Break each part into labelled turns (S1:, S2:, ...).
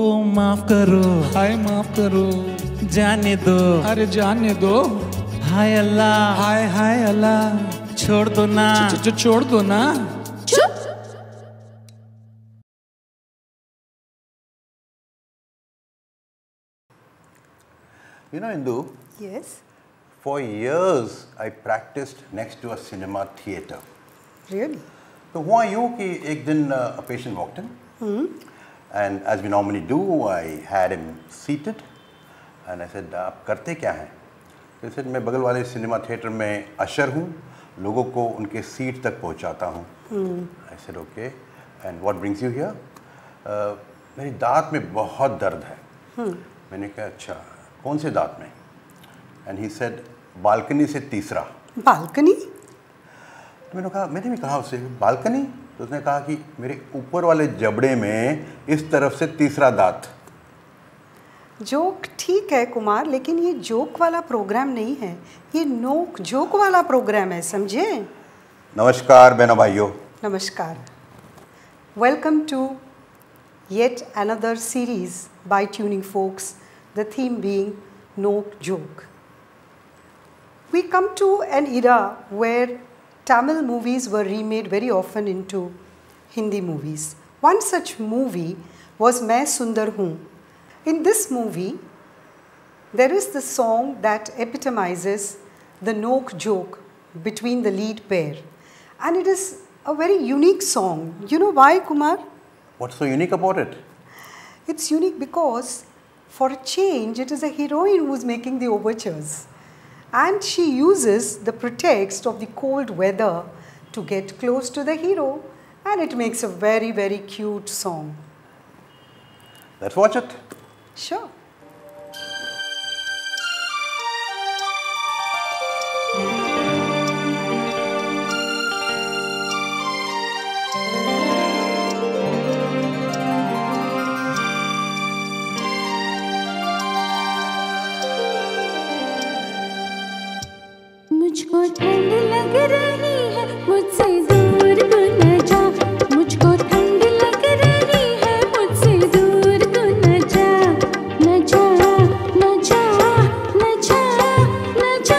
S1: माफ करो,
S2: हाय माफ करो,
S1: जाने दो,
S2: अरे जाने दो,
S1: हाय अल्लाह,
S2: हाय हाय अल्लाह,
S1: छोड़ दो ना,
S2: छोड़ दो ना।
S3: चुप।
S4: You know, Indu,
S3: Yes.
S4: for years I practiced next to a cinema theatre.
S3: Really?
S4: तो हुआ यूँ कि एक दिन a patient walked in, and as we normally do, I had him seated, and I said, आप करते क्या हैं? तो he said, मैं बगल वाले सिनेमा थिएटर में अशर हूँ, लोगों को उनके सीट तक पहुँचाता हूँ. I said, okay, and what brings you here? मेरी दांत में बहुत दर्द है. मैंने कहा, अच्छा, कौन से दांत में? And he said, बालकनी से तीसरा.
S3: बालकनी?
S4: तो मैंने भी कहा उससे, बालकनी? तो उसने कहा कि मेरे ऊपर वाले जबड़े में इस तरफ से तीसरा दांत.
S3: जोक ठीक है कुमार, लेकिन ये जोक वाला प्रोग्राम नहीं है, ये नोक जोक वाला प्रोग्राम है, समझे?
S4: नमस्कार बहनों भाइयों.
S3: नमस्कार. Welcome to yet another series by Tuning Folks, the theme being Noke Joke. We come to an era where Tamil movies were remade very often into Hindi movies. One such movie was Main Sundar Hoon. In this movie, there is the song that epitomizes the Noke joke between the lead pair. And it is a very unique song. You know why, Kumar?
S4: What's so unique about it?
S3: It's unique because, for a change, it is a heroine who's making the overtures. And she uses the pretext of the cold weather to get close to the hero, and it makes a very, very cute song.
S4: Let's watch it.
S3: Sure.
S5: मुझको ठंड लग रही है, मुझसे दूर तू न जा. मुझको ठंड लग रही है, मुझसे दूर तू न जा. न जा, न जा, न जा, न जा.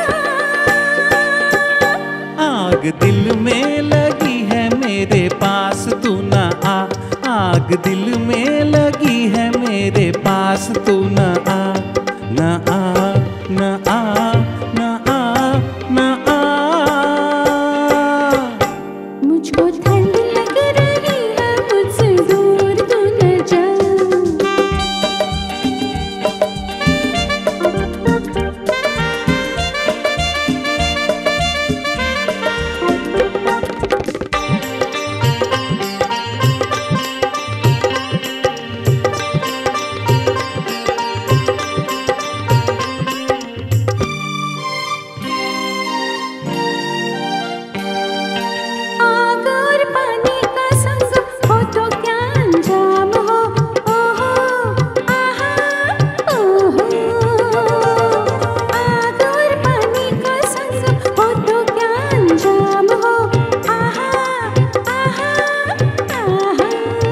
S1: आग दिल में लगी है मेरे पास तू न आ. आग दिल में लगी है मेरे पास तू न आ. न आ, न आ, न आ, न आ.
S5: मुझको ठंड लग रही है, मुझसे दूर तू न जा. आग और पानी का संग हो तो क्या अंजाम हो. ओहो, आहा, ओहो. आग और पानी का संग हो तो क्या अंजाम हो. आहा, आहा, आहा.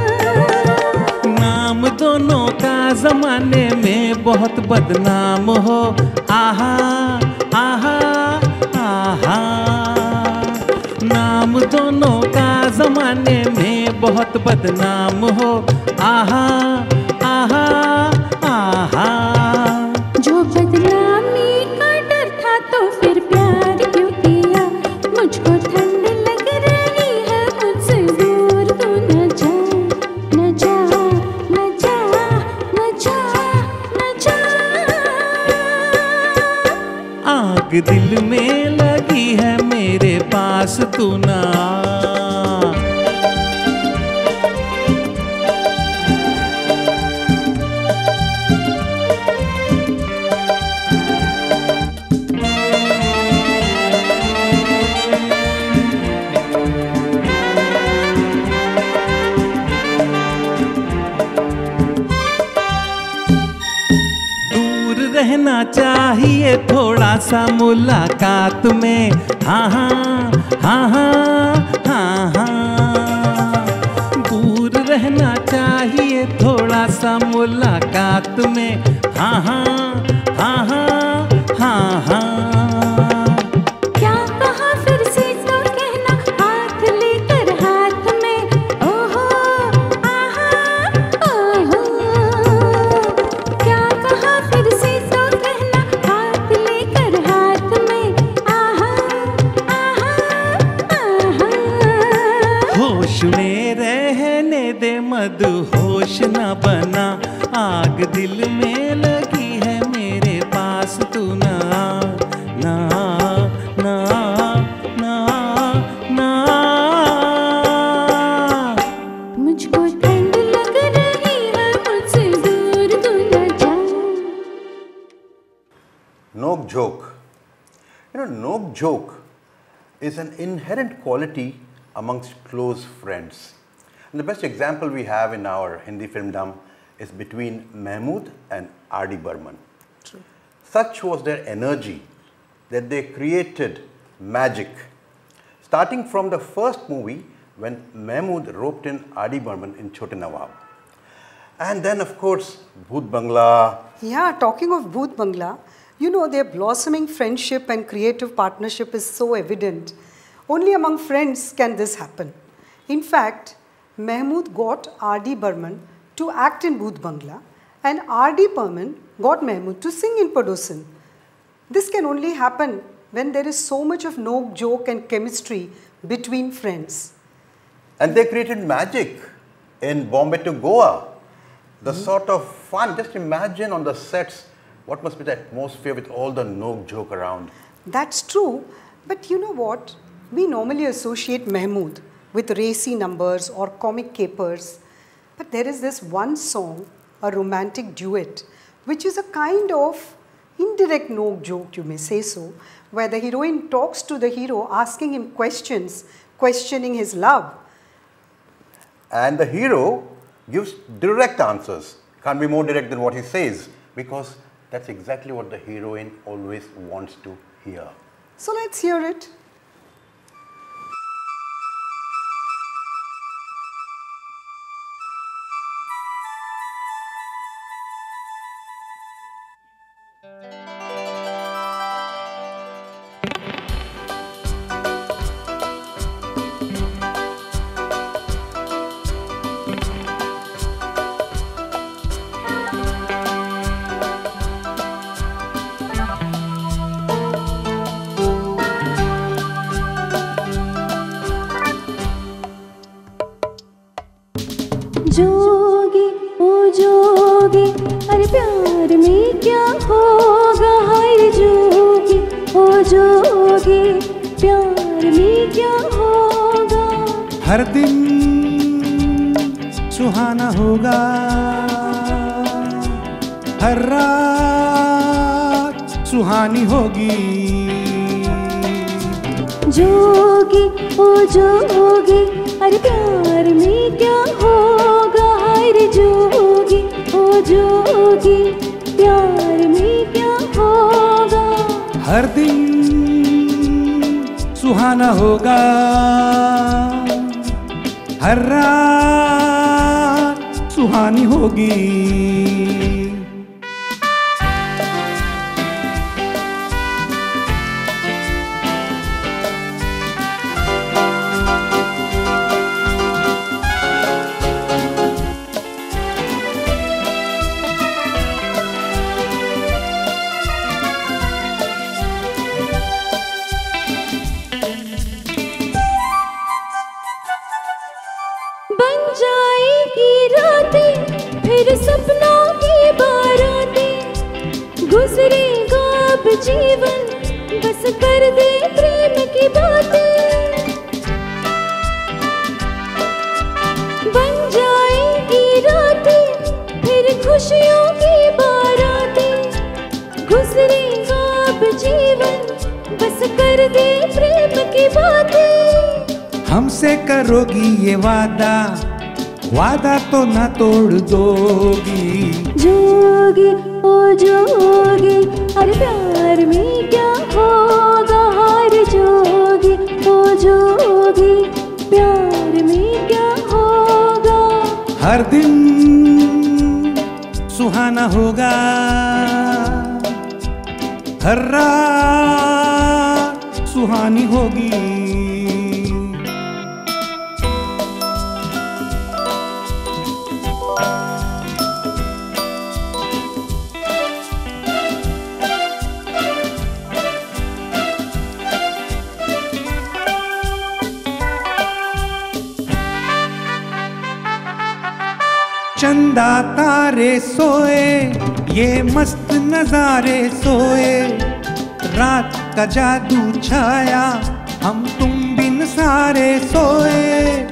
S1: नाम दोनों का जमाने में बहुत बदनाम हो. आहा, आहा, आहा. नाम दोनों का जमाने में बहुत बदनाम हो. आहा, आहा, आहा.
S5: जो बदनामी का डर था तो फिर प्यार क्यों किया. मुझको ठंड लग रही है, मुझसे दूर तू न जा. न जा, न जा, न जा, न जा.
S1: आग दिल में लगी है मेरे पास तू न आ. दूर रहना चाहिए थोड़ा सा मुलाकात में. हाँ हाँ, हाँ हाँ, हाँ हाँ. दूर रहना चाहिए थोड़ा सा मुलाकात में, हाँ हाँ हाँ हाँ हाँ हाँ।
S5: क्या कहा फिर से तो कहना, हाथ लेकर हाथ में, ओहो आहा ओहो। क्या कहा फिर से तो कहना, हाथ लेकर हाथ में, आहा आहा आहा।
S1: होश में रहने दे मदहोश न बना, आग दिल में लगी है मेरे पास तू ना ना ना ना ना।
S5: मुझको ठंड लग रही है, मुझसे दूर तू न जा।
S4: Nok joke. Nok joke is an inherent quality amongst close friends. And the best example we have in our Hindi filmdom is between Mahmood and R.D. Burman.
S3: True.
S4: Such was their energy that they created magic. Starting from the first movie when Mahmood roped in R.D. Burman in Chote Nawab. And then of course, Bhoot Bangla.
S3: Yeah, talking of Bhoot Bangla, you know, their blossoming friendship and creative partnership is so evident. Only among friends can this happen. In fact, Mahmood got R.D. Burman to act in Bhoot Bangla, and R.D. Burman got Mahmood to sing in Padosan. This can only happen when there is so much of nok joke and chemistry between friends.
S4: And they created magic in Bombay to Goa. The sort of fun, just imagine on the sets, what must be the atmosphere with all the nok joke around.
S3: That's true, but you know what? We normally associate Mahmood with racy numbers or comic capers. But there is this one song, a romantic duet, which is a kind of indirect nok joke, you may say so, where the heroine talks to the hero, asking him questions, questioning his love.
S4: And the hero gives direct answers. Can't be more direct than what he says, because that's exactly what the heroine always wants to hear.
S3: So let's hear it.
S5: जोगी ओ जोगी, अरे प्यार में क्या होगा, हाय रे जोगी ओ जोगी, प्यार में क्या होगा।
S1: हर दिन सुहाना होगा, हर रात सुहानी होगी।
S5: जोगी ओ जोगी, अरे प्यार में क्या होगा, हाय रे जोगी ओ जोगी, प्यार में क्या होगा।
S1: हर दिन सुहाना होगा, हर रात सुहानी होगी।
S5: बन जाएगी रातें, फिर सपनों की बारातें, गुजरेगा अब जीवन, बस कर दे प्रेम की बातें। बन जाएगी रातें, फिर खुशियों की बारातें, गुजरेगा अब जीवन, बस कर दे प्रेम की बातें।
S1: हमसे करोगी ये वादा, वादा तो ना तोड़ दोगी।
S5: जोगी ओ जोगी, अरे प्यार में क्या होगा, हाय रे जोगी ओ जोगी, प्यार में क्या होगा।
S1: हर दिन सुहाना होगा, हर रात सुहानी होगी। चंदा तारे सोए, ये मस्त नजारे सोए, रात का जादू छाया, हम तुम बिन सारे सोए।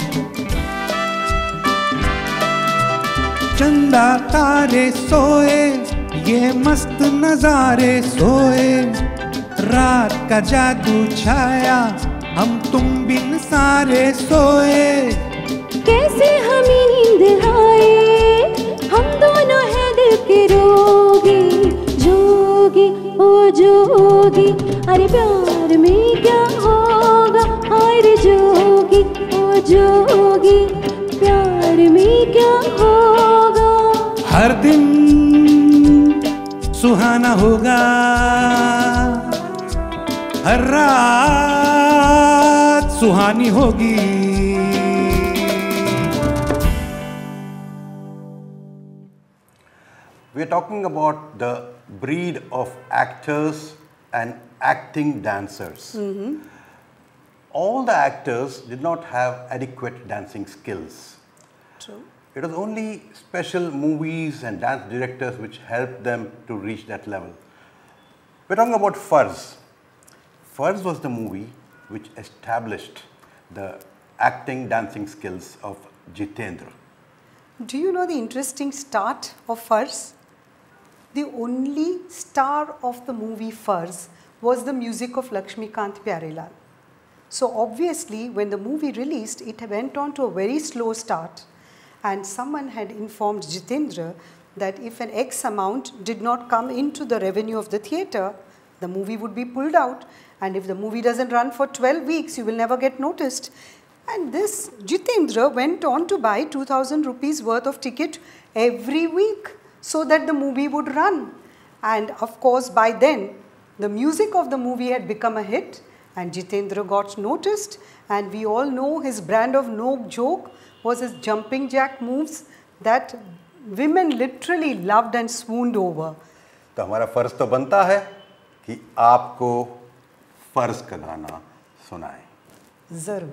S1: चंदा तारे सोए, ये मस्त नजारे सोए, रात का जादू छाया, हम तुम बिन सारे सोए।
S5: कैसे हमें नींद आए, हम दोनों हैं दिल के रोगी, जोगी ओ जोगी, अरे प्यार में क्या होगा, अरे जोगी ओ जोगी, प्यार में क्या होगा।
S1: हर दिन सुहाना होगा, हर रात सुहानी होगी।
S4: We are talking about the breed of actors and acting dancers. All the actors did not have adequate dancing skills.
S3: True.
S4: It was only special movies and dance directors which helped them to reach that level. We're talking about Farz. Farz was the movie which established the acting dancing skills of Jitendra.
S3: Do you know the interesting start of Farz? The only star of the movie Farz was the music of Lakshmikant Pyarelal. So obviously when the movie released, it went on to a very slow start, and someone had informed Jitendra that if an X amount did not come into the revenue of the theatre, the movie would be pulled out, and if the movie doesn't run for 12 weeks, you will never get noticed. And this Jitendra went on to buy 2,000 rupees worth of ticket every week, so that the movie would run. And of course by then the music of the movie had become a hit, and Jitendra got noticed, and we all know his brand of no joke was his jumping jack moves that women literally loved and swooned over.
S4: तो हमारा फर्ज तो बनता है कि आपको फर्ज का गाना सुनाएं।
S3: जरूर।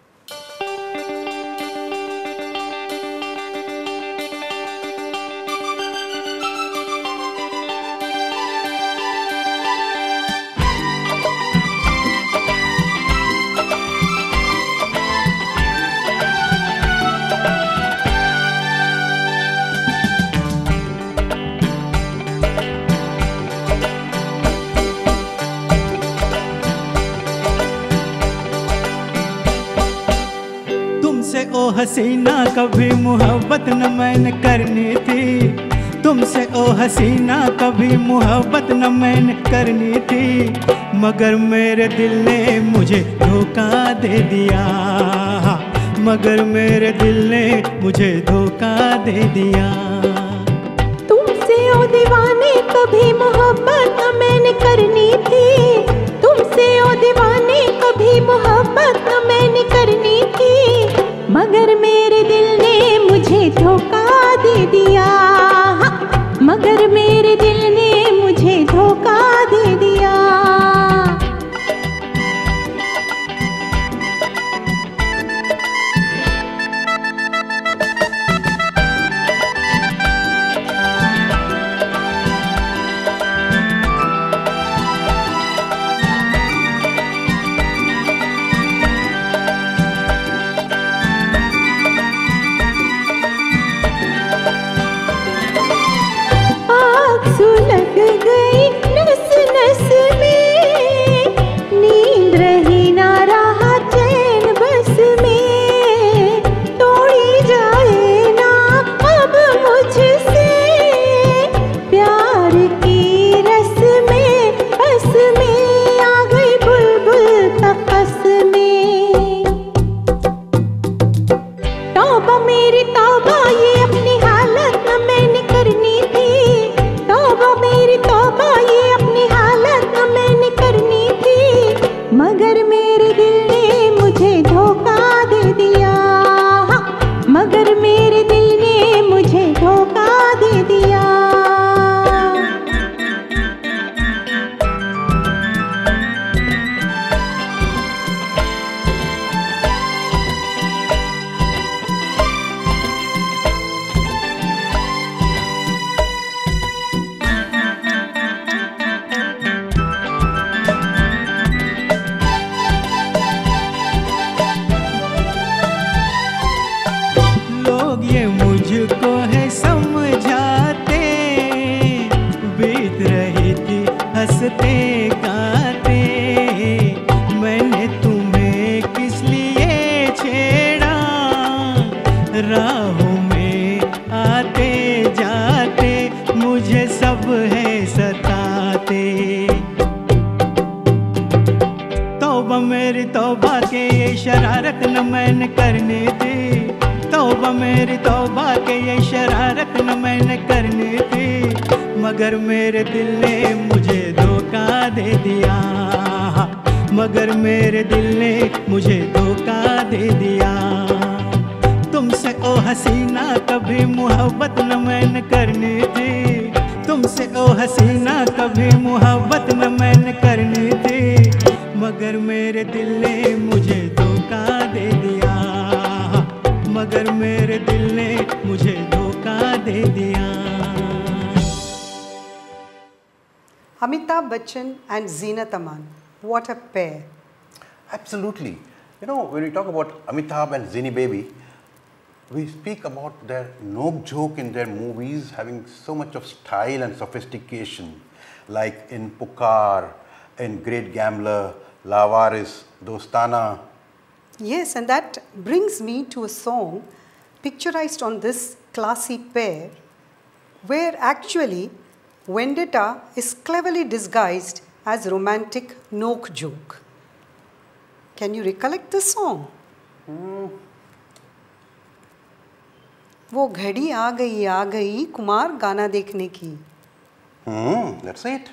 S1: ओ हसीना कभी मोहब्बत न मैंने करनी थी, तुमसे ओ हसीना कभी मोहब्बत न मैंने करनी थी, मगर मेरे दिल ने मुझे धोखा दे दिया, मगर मेरे दिल ने मुझे धोखा दे दिया।
S5: तुमसे ओ दीवाने कभी मोहब्बत न मैंने करनी थी, तुमसे ओ दीवाने कभी मोहब्बत न मैंने करनी थी, मगर मेरे दिल ने मुझे धोखा दे दिया, मगर मेरे दिल ने मुझे धोखा दे दिया। दिया।
S6: लोग ये मुझको है समझाते, बीत रही थी हंसते गाते, मैंने तुम्हें किस लिए छेड़ा, राहों में आते जाते मुझे सब है सताते। तौबा मेरी तौबा के ये शरारत न मैंने करने दी, तौबा मेरी तौबा के ये शरारत न मैंने करनी थी, मगर मेरे दिल ने मुझे धोखा दे दिया, मगर मेरे दिल ने मुझे धोखा दे दिया। तुमसे ओ हसीना कभी मोहब्बत न मैंने करनी थी, तुमसे ओ हसीना कभी मोहब्बत न मैंने करनी थी, मगर मेरे दिल ने मुझे धोखा दे दिया, मगर मेरे दिल ने मुझे धोखा दे दिया।
S3: Amitabh Bachchan and Zeenat Aman, what a pair.
S4: Absolutely. You know, when we talk about Amitabh and Zini Baby, we speak about their nok joke in their movies having so much of style and sophistication, like in Pukar, in Great Gambler, Lawaris, Dostana.
S3: Yes, and that brings me to a song picturized on this classy pair, where actually vendetta is cleverly disguised as romantic nok joke. Can you recollect this song? वो घड़ी आ गई कुमार गाना देखने की.
S4: That's it.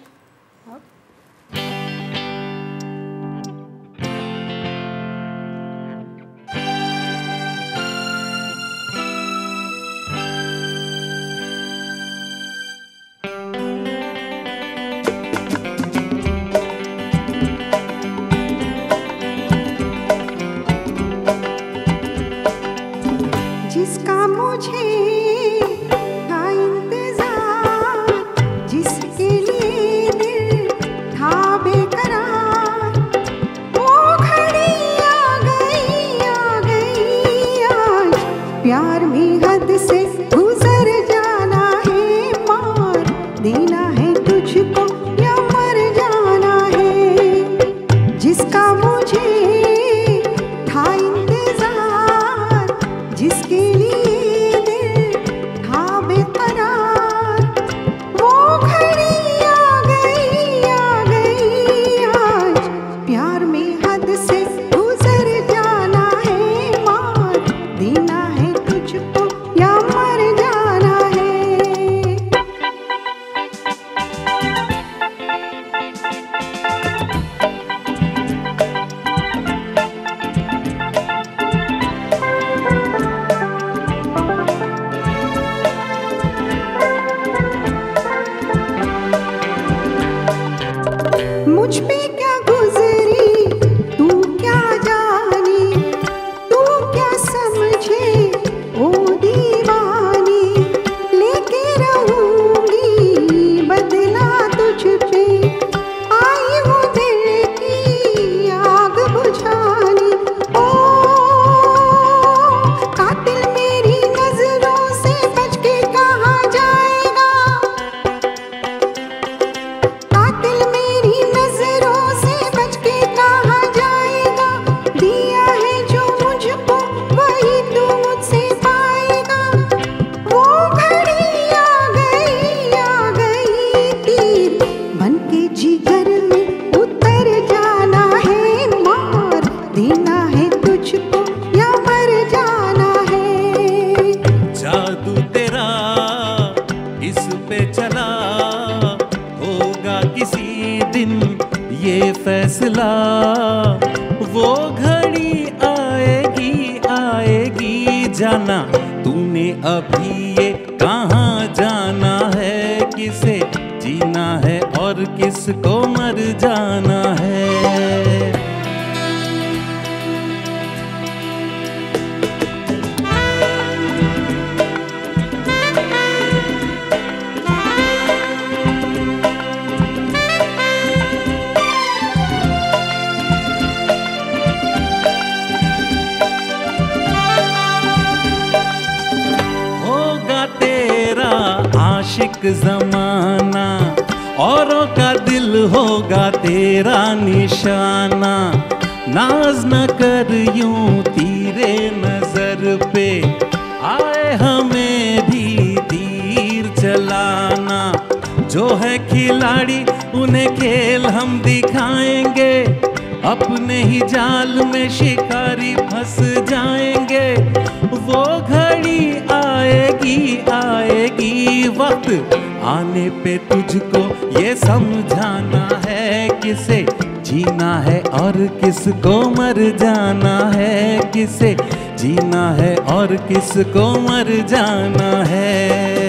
S5: जिसका मुझे था इंतजार, जिसके लिए दिल था बेकरार, वो घड़ी आ गई आज, प्यार में हद से गुजर जाना है, मार देना है तुझको या मर जाना है। जिसका मुझे था इंतजार, जिसके लिए दिल था बेकरार, वो घड़ी आ गई आज, प्यार में हद से गुजर जाना है, मार देना है तुझको या मर जाना है। मुझ पे क्या गुजरी तू क्या जाने, तू क्या समझे ओ दीवानी, लेके रहूंगी बदला तुझ पे, आई हूँ दिल की आग बुझानी। ओ कातिल मेरी नजरों से बच के कहाँ जाएगा, कातिल मेरी नजरों से बच के कहाँ जाएगा, दिया है जो मुझको वही तू मुझसे पाएगा। वो घड़ी आ गई तीर बन के जिगर में उतर जाना है, मार देना है तुझको या मर जाना है।
S1: जादू तेरा इस पे चला, होगा किसी दिन ये फैसला, वो घड़ी आएगी जाना, तूने अभी ये कहाँ जाना किसे जीना है और किसको मर जाना है। आशिक ज़माना औरों का दिल होगा तेरा निशाना। नाज न कर यूं तीरे नजर पे, आए हमें भी तीर चलाना। जो है खिलाड़ी उन्हें खेल हम दिखाएंगे, अपने ही जाल में शिकारी फंस जाएंगे। वो घड़ी आएगी आएगी, वक्त आने पे तुझको ये समझाना है, किसे जीना है और किसको मर जाना है। किसे जीना है और किसको मर जाना है।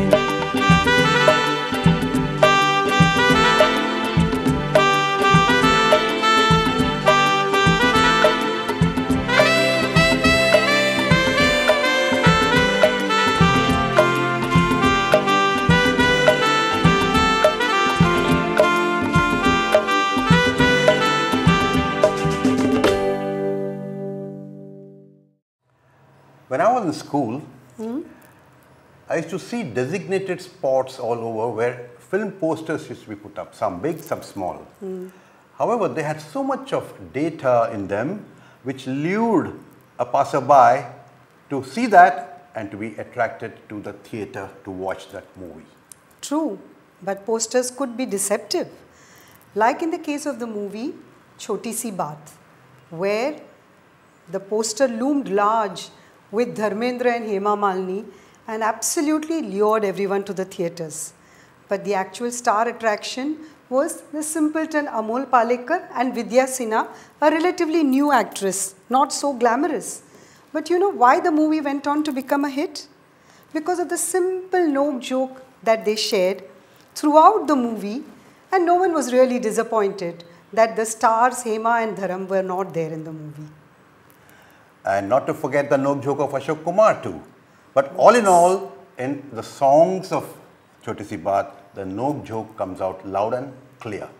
S4: When I was in school, I used to see designated spots all over where film posters used to be put up, some big, some small. However, they had so much of data in them which lured a passerby to see that and to be attracted to the theatre to watch that movie.
S3: True, but posters could be deceptive. Like in the case of the movie Choti Si Baat, where the poster loomed large with Dharmendra and Hema Malini and absolutely lured everyone to the theatres. But the actual star attraction was the simpleton Amol Palekar and Vidya Sinha, a relatively new actress, not so glamorous. But you know why the movie went on to become a hit? Because of the simple no joke that they shared throughout the movie, and no one was really disappointed that the stars Hema and Dharam were not there in the movie.
S4: And not to forget the Nok joke of Ashok Kumar too. But all in all, in the songs of Choti Si Baat, the Nok joke comes out loud and clear.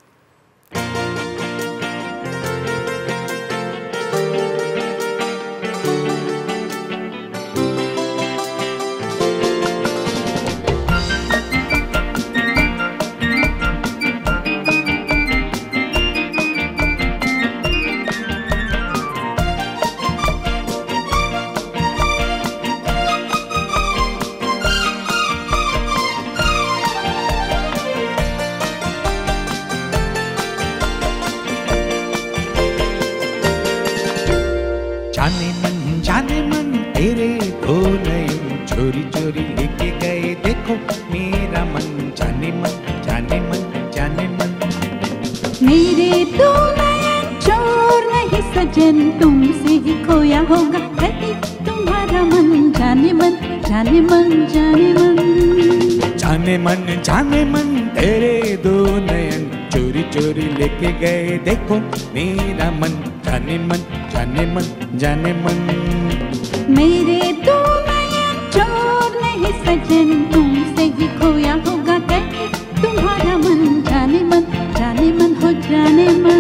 S6: जाने मन तेरे दो नयन चोरी चोरी लेके गए देखो मेरा मन। जाने मन जाने मन जाने मन।
S5: मेरे दो नयन चोर नहीं सजन, तुमसे ही खोया होगा कहीं तुम्हारा मन। जाने मन जाने मन जाने मन।
S6: जाने मन तेरे दो नयन चोरी चोरी लेके गए देखो मेरा मन। जाने मन जाने मन जाने मन।
S5: मेरे दो नयन चोर नहीं सजन, तुमसे ही खोया होगा कहीं तुम्हारा मन। जाने मन हो जाने मन।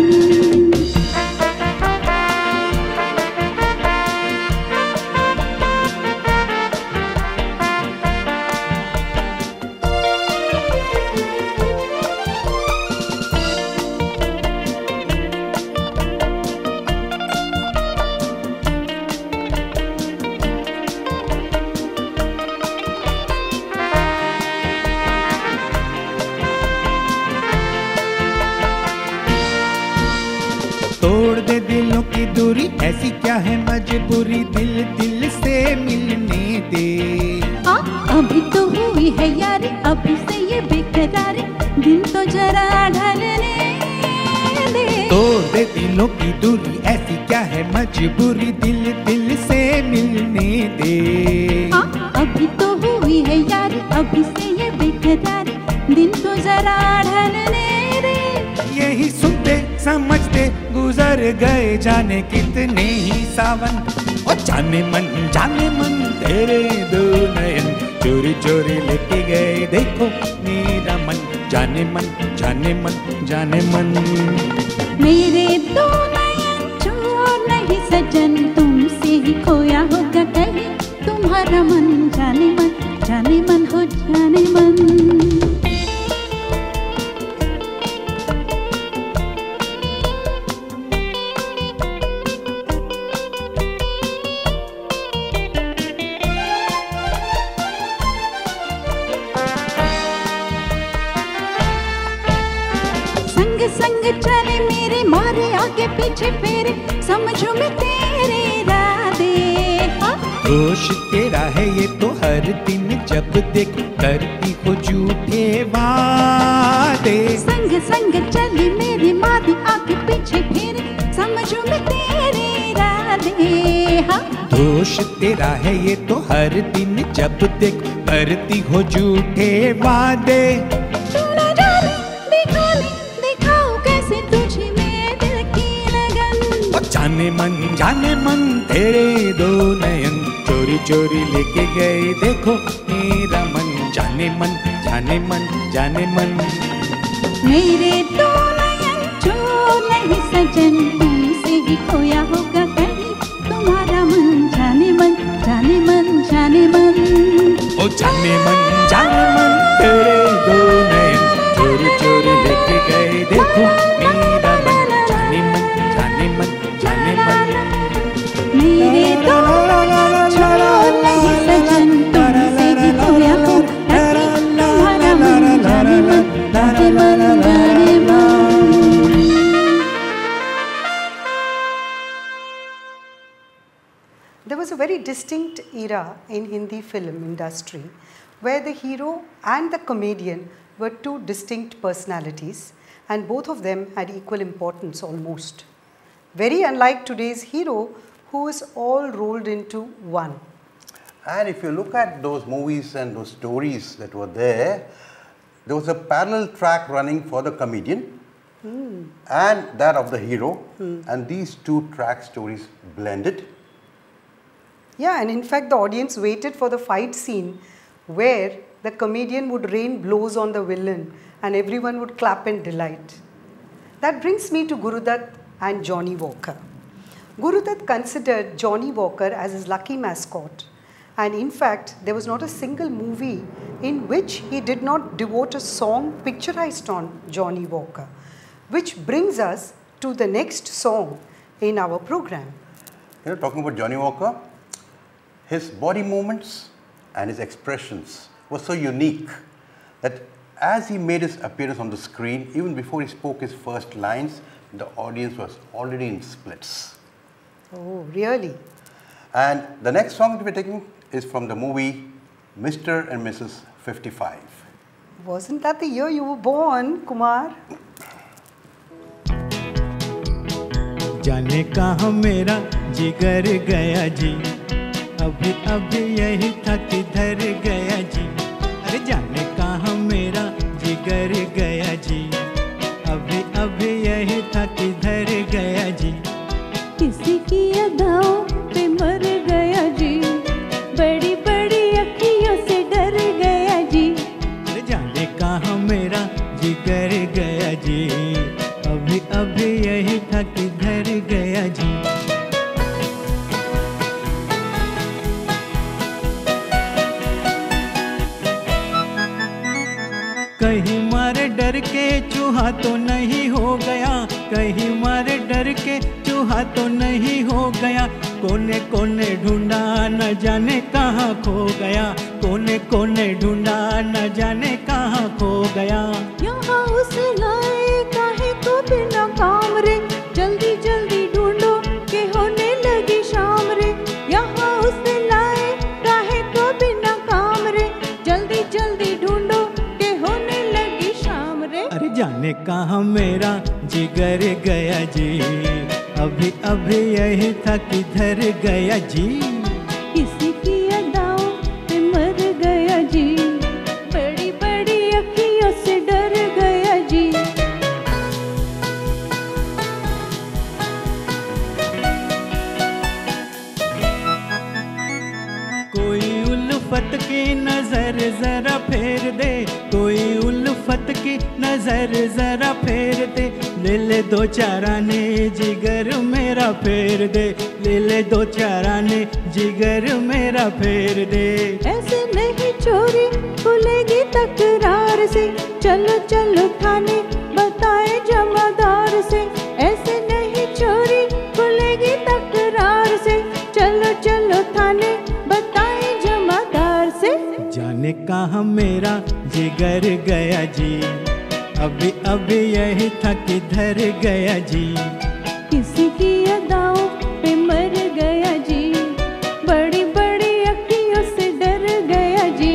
S6: तोड़ दे दिलों की दूरी, ऐसी क्या है मजबूरी, दिल दिल से मिलने दे।
S5: अभी तो हुई है यारी, अभी से ये बेकरारी, दिन तो जरा ढलने दे।
S6: तोड़ दे दिलों की दूरी, ऐसी क्या है मजबूरी, दिल दिल से मिलने दे।
S5: अभी तो हुई है यारी, अभी से ये बेकरारी, बेकरार दिन तो जरा ढलने दे।
S2: यही सुनते समझते गुजर गए जाने कितने ही सावन। और जाने मन तेरे दो नयन चोरी चोरी लेके गए देखो मेरा मन। जाने मन जाने मन जाने मन।
S5: मेरे दो नयन चोर नहीं सजन तुमसे ही खोया होगा कहीं तुम्हारा मन। जाने मन हो जाने मन। संग चले मेरे मारे आगे पीछे फेरे समझो मैं तेरे इरादे।
S2: दोष तेरा है ये तो हर दिन जब देखो करती हो झूठे वादे।
S5: संग चले मेरे मारे आगे पीछे फेरे समझो मैं तेरे इरादे।
S2: दोष तेरा है ये तो हर दिन जब देखो करती हो झूठे वादे। जाने मन तेरे दो नयन चोरी चोरी लेके गए देखो मेरा मन। जाने मन जाने मन जाने मन।
S5: मेरे दो नयन चोर नहीं सजन तुमसे ही खोया होगा कहीं तुम्हारा मन। जाने मन जाने मन जाने मन।
S2: ओ जाने मन तेरे दो नयन चोरी चोरी लेके गए देखो मेरा मन। जाने मन जाने मन जाने मन।
S5: मेरे दो नयन चोर नहीं सजन तुमसे ही खोया होगा कहीं तुम्हारा मन। जाने मन जाने मन जाने मन।
S3: There was a very distinct era in Hindi film industry where the hero and the comedian were two distinct personalities and both of them had equal importance almost. Very unlike today's hero who is all rolled into one.
S4: And if you look at those movies and those stories that were there was a parallel track running for the comedian and that of the hero, and these two track stories blended.
S3: Yeah, and in fact the audience waited for the fight scene where the comedian would rain blows on the villain and everyone would clap in delight. That brings me to Gurudutt and Johnny Walker. Gurudutt considered Johnny Walker as his lucky mascot, and in fact there was not a single movie in which he did not devote a song picturized on Johnny Walker, which brings us to the next song in our program.
S4: You know, talking about Johnny Walker, his body movements and his expressions were so unique that as he made his appearance on the screen, even before he spoke his first lines, the audience was already in splits.
S3: Oh, really?
S4: And the next song that we're taking is from the movie Mr. and Mrs. 55.
S3: Wasn't that the year you were born, Kumar?
S6: जाने कहाँ मेरा जिगर गया जी, अभी अभी यही था किधर गया जी। अरे जाने कहाँ मेरा जिगर गया जी, अभी अभी यही था किधर गया जी।
S5: किसी की अदाओं पे मर गया जी, बड़ी बड़ी अखियों से डर गया जी।
S6: अरे जाने कहाँ मेरा जिगर गया जी, अभी अभी यही था किधर गया जी। कहीं मारे डर के चूहा तो नहीं हो गया, कहीं मारे डर के चूहा तो नहीं हो गया। कोने कोने ढूंढा न जाने कहाँ खो गया, कोने कोने ढूंढा न जाने कहाँ खो गया।
S5: यहाँ उसे लाए काहे को बिना काम रे, जल्दी जल्दी ढूंढो के होने लगी शाम रे। यहाँ उसे लाए काहे को बिना काम रे, जल्दी जल्दी ढूंढो के होने लगी शाम रे।
S6: अरे जाने कहाँ मेरा जिगर गया जी, अभी अभी यही था किधर गया जी।
S5: किसी की अदाओं पे मर गया जी, बड़ी बड़ी
S6: कोई उल्फत की नजर जरा फेर दे, ले ले दो चार आने जिगर मेरा फेर दे, ले ले दो चार आने जिगर मेरा फेर दे।
S5: ऐसे नहीं चोरी खुलेगी तकरार से, चलो चलो थाने बताए जमादार से। ऐसे नहीं चोरी खुलेगी तकरार से, चलो चलो थाने बताए जमादार से।
S6: जाने कहाँ मेरा जिगर गया जी, अभी अभी यही था किधर गया जी।
S5: किसी की अदाओं पे मर गया जी, बड़ी बड़ी अखियों से डर गया जी।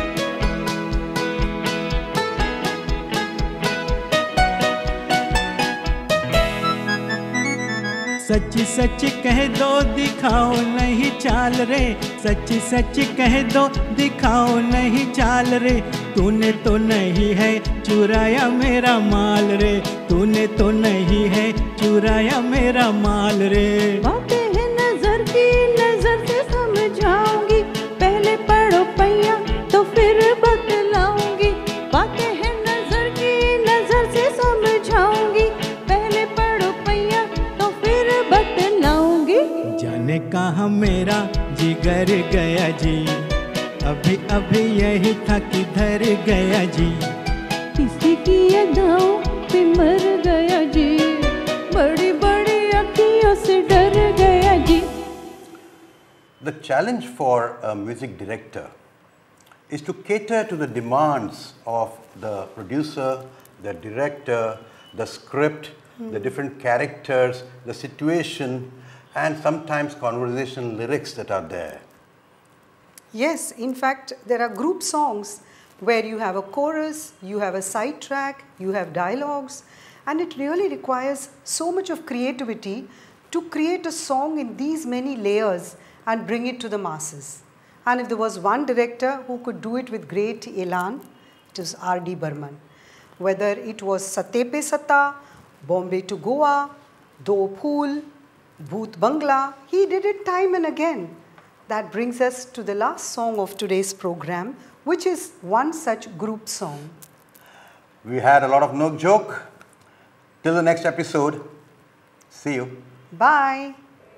S6: सच सच कह दो दिखाओ नहीं चाल रे, सच सच कह दो दिखाओ नहीं चाल रे। तूने तो नहीं है चुराया मेरा माल रे, तूने तो नहीं है चुराया मेरा माल रे।
S5: बातें हैं नजर की, नजर से समझाऊंगी, पहले पढ़ो पैया तो फिर बतलाऊंगी। बातें हैं नजर की, नजर से समझाऊंगी, पहले पढ़ो पैया तो फिर बतलाऊंगी।
S6: जाने कहाँ मेरा जिगर गया जी, अभी अभी यही था किधर गया जी।
S5: किसी की अदाओं पे मर गया जी, बड़ी बड़ी अखियों से डर गया जी।
S4: The challenge for a music director is to cater to the demands of the producer, the director, the script, the different characters, the situation, and sometimes conversational lyrics that are there.
S3: Yes, in fact, there are group songs where you have a chorus, you have a side track, you have dialogues, and it really requires so much of creativity to create a song in these many layers and bring it to the masses. And if there was one director who could do it with great elan, it was R.D. Burman. Whether it was Satte Pe Satta, Bombay to Goa, Do Phool, Bhoot Bangla, he did it time and again. That brings us to the last song of today's program, which is one such group song.
S4: We had a lot of Nok Joke. Till the next episode, see you.
S3: Bye.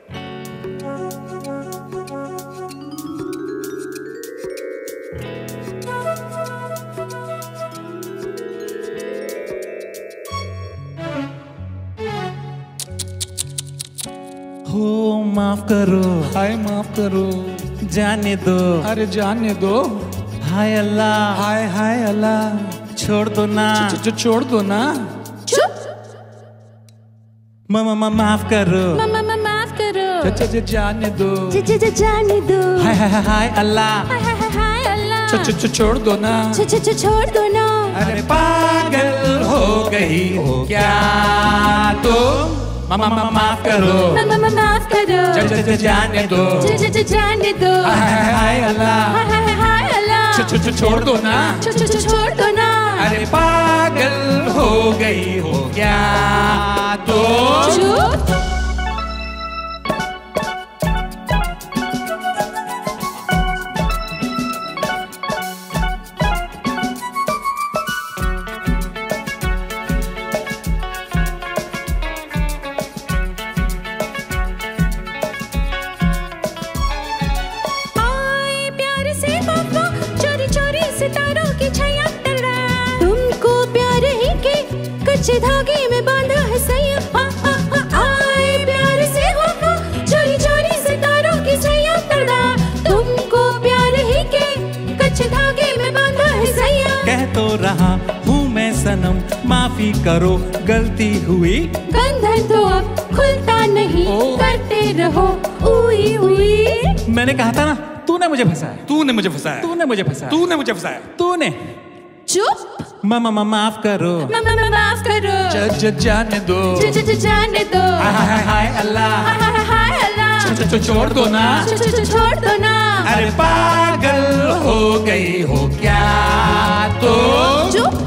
S1: हो माफ करो,
S2: हाय माफ करो,
S1: जाने दो,
S2: अरे जाने दो।
S1: हाय अल्लाह,
S2: हाय हाय अल्लाह,
S1: छोड़ दो ना,
S2: छोड़ दो ना।
S1: मामा माफ करो,
S5: मामा माफ करो,
S2: जाने दो।
S5: जाने दो।
S1: हाय हाय हाय अल्लाह,
S5: हाय हाय हाय अल्लाह,
S2: छोड़ दो ना।
S5: छोड़ दो ना।
S2: अरे पागल हो गई हो क्या तुम?
S1: मामा माफ करो,
S5: मामा माफ करो,
S2: जाने दो।
S5: जाने दो।
S2: हाय हाय अल्लाह,
S5: हाय हाय अल्लाह,
S2: छोड़ दो ना।
S5: छोड़ दो ना।
S2: अरे पागल हो गई हो क्या तुम?
S5: चुप। धागे में बांधा है सैया, आए प्यार से हो चोरी चोरी सितारों की सैया तड़ा। तुमको प्यार ही के कच्चे धागे में बांधा है सैया।
S1: कह तो रहा हूँ मैं सनम, माफी करो गलती हुई।
S5: बंधन तो अब खुलता नहीं, करते रहो उई उई।
S1: मैंने कहा था ना, तूने मुझे फंसाया,
S2: तूने मुझे फंसाया,
S1: तूने मुझे फंसाया,
S2: तूने मुझे फंसाया,
S1: तूने।
S5: चुप।
S1: मामा माफ करो,
S5: मामा माफ करो,
S2: जाने दो।
S5: जाने दो।
S1: हाय हाय अल्लाह,
S5: हाय अल्लाह,
S2: छोड़ दो ना।
S5: छोड़ दो ना।
S2: अरे पागल हो गई हो क्या तुम?
S5: चुप।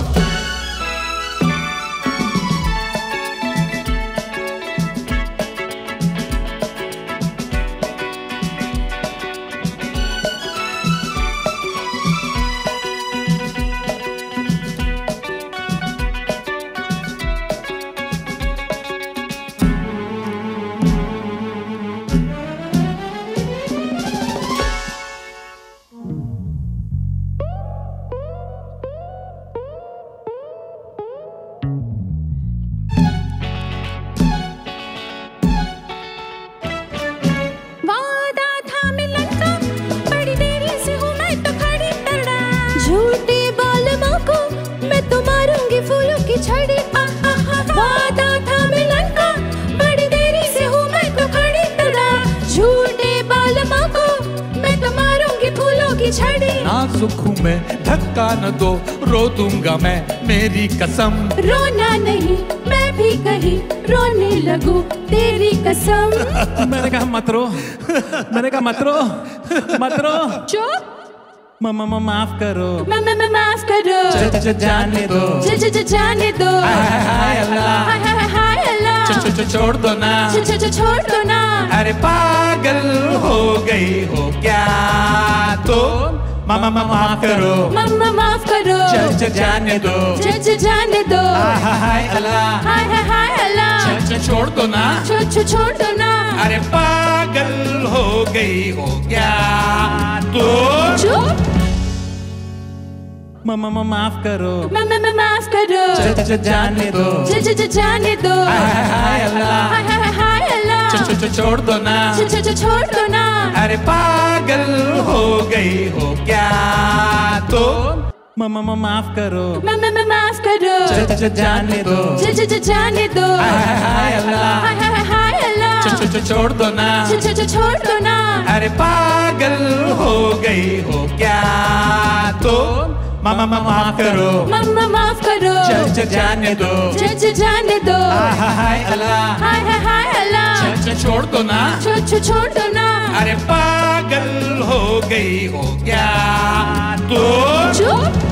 S2: नाजुक हूँ मैं, धक्का न दो, रो दूंगा मैं, मेरी कसम।
S5: रोना नहीं, मैं भी कहीं रोने लगूं, तेरी कसम।
S1: मैंने कहा मत रो, मैंने कहा मत रो, मत रो।
S5: चुप।
S1: मम्मा माफ करो,
S5: माफ करो,
S1: जाने दो,
S5: जाने दो।
S1: हाय अल्लाह,
S5: हाय अल्लाह,
S1: छोड़ दो ना,
S5: छोड़ दो ना।
S2: अरे पागल हो गई हो क्या तो मामा माफ करो,
S5: मम्मा माफ करो,
S1: जाने दो,
S5: जाने दो।
S2: हाय अल्लाह,
S5: हाय अल्लाह,
S2: छोड़ दो ना,
S5: छोड़ दो ना।
S2: अरे पागल हो गई हो क्या तो
S5: चुप।
S1: मम्मा माफ करो,
S5: माफ करो,
S1: जाने दो,
S5: जाने दो।
S1: हाय अल्लाह,
S5: हाय अल्लाह,
S1: छोड़ दो ना,
S5: छोड़ दो ना।
S2: अरे पागल हो गई हो क्या तो
S1: मम्मा माफ करो,
S5: माफ करो,
S1: जाने दो,
S5: जाने दो।
S1: हाय अल्लाह,
S5: हाय अल्लाह,
S1: छोड़ दो ना,
S5: छोड़ दो ना।
S2: अरे पागल हो गई हो क्या तो मामा माफ करो,
S5: माफ करो,
S1: जाने दो,
S5: जाने दो।
S2: हाय अल्लाह,
S5: हाय अल्लाह,
S2: छोड़ दो ना,
S5: छोड़ दो ना।
S2: अरे पागल हो गई हो क्या तो
S5: चुप।